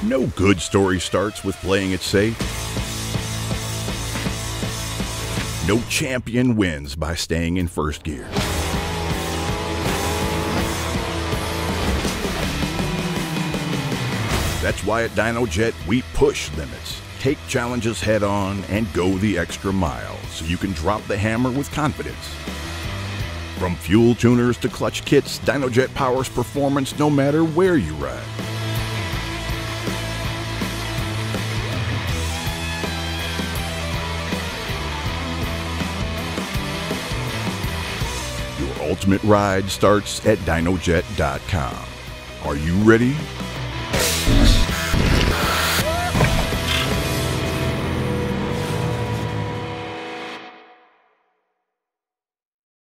No good story starts with playing it safe. No champion wins by staying in first gear. That's why at Dynojet we push limits, take challenges head on, and go the extra mile so you can drop the hammer with confidence. From fuel tuners to clutch kits, Dynojet powers performance no matter where you ride. Your ultimate ride starts at Dynojet.com. Are you ready?